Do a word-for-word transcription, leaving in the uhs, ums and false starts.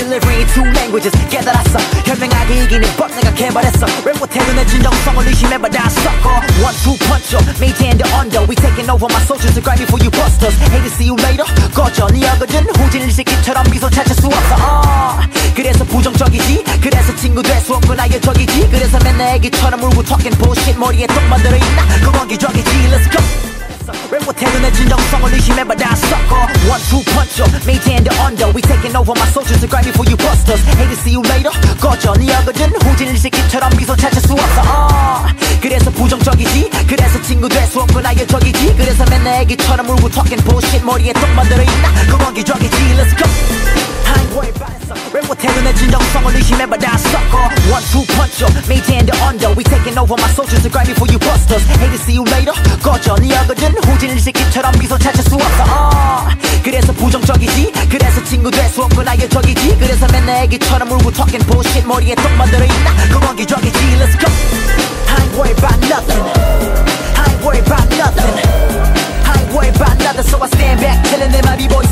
delivering two languages 깨달았어 현명하게 이기는 법 내가 개발했어 랩 못해도 내 진정성을 의심해봐 다 섞어 One two punch up maintain the under We taking over my soldiers to grab you for you busters Hate to see you later 꺼져 네 어거든 후진 새끼처럼 미소 찾을 수 없어 uh. 그래서 부정적이지 그래서 친구 될 수 없고 나의 적이지 그래서 맨날 애기처럼 울고 talking bullshit 머리에 똥 만들어 있나 그건 기적이지 Let's go 랩 못해도 내 진정성을 의심해봐 다 섞어 One two punch up maintain the under We taking over my soldiers to grab you for you busters Hate to see you later 꺼져 네 어거든 후진 새끼처럼 미소 찾을 수 없어 uh. 그래서 부정적이지 그래서 친구 될 수 없고 나의 적이지 그래서 맨날 애기처럼 울고 talking bullshit 머리에 똥 만들어 있나 그건 기적이지 Let's go I ain't worried about it 랩 못해도 내 진정성을 의심해봐 다 섞어 One two punch up maintain the under We taking over my soldiers to grab you for you busters Hate to see you later 꺼져 네 어거든 후진 새끼처럼 미소 찾을 수 없어 uh. 그래서 부정적이지 그래서 친구 될 수 없고 나의 적이지 그래서 맨날 애기처럼 울고 talking bullshit 머리에 똥 만들어 있나 그건 기적이지 Let's go I ain't worried about nothing I ain't worried about nothing I ain't worried about nothing So I stand back telling them I be boy